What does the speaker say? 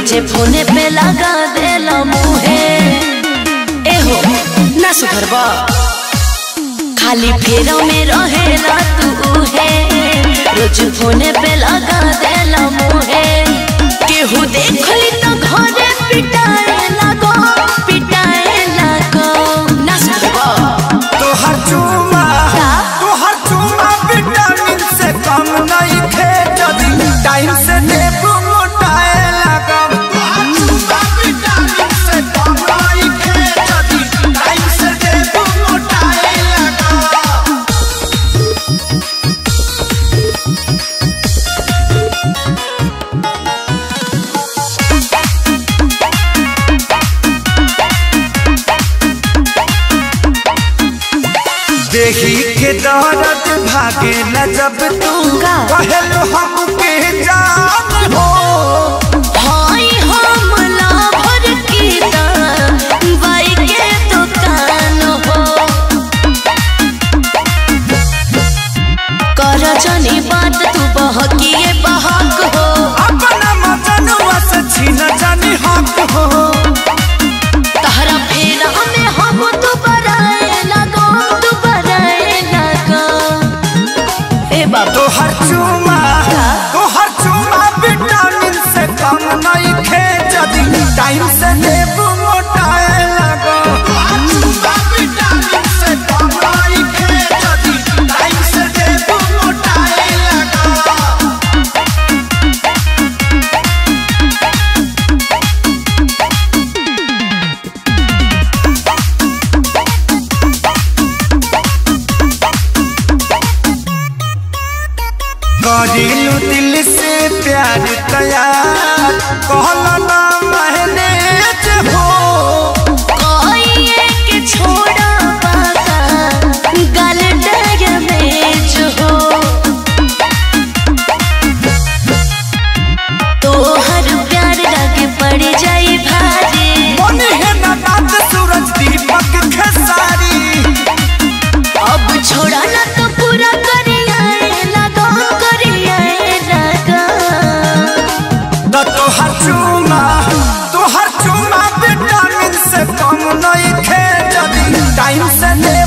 रोजे फोने पे लगा देला मुहे एहो ना सुधरबा खाली फेरा में रहेला तू है रोज फोने पे लगा देला मुहे केहू देखली तो घरे पिटाए लगो ना सुधरबा तोहर चुमा विटामिन से कम नहीं खे जदी टाइम से देबू मोटाए लगम विटामिन से कम नहीं खे जदी टाइम से देबू मोटाए लगम देखी के दर्द भागे न जब तू कहलो हमके जान हो हाय हमला भर की बाई के दुकान हो कर जानी बात तू बहकिए बहक हो अपना मजनुआ से छीन जानी हक हो तहरा फेरा में हम तू बराए लगो ए बाबा तोहर चुमा विटामिन से कम नहीं खे जदी टाइम से देबू मोटाए लगो विटामिन से कम नहीं खे जदी टाइम से देबू मोटाए लगो करिलू दिल से प्यार तैयार कहला ना मैनेज हो कोई के छोड़ा पाका गल डैमेज हो तो हर प्यार लगे पड़ जाई भारी मन है ना बात सूरज दीपक खेसारी अब छोड़ा ना तो पूरा करिए लगो न तोहर चुमा विटामिन से कम नहीं खे जदी टाइम से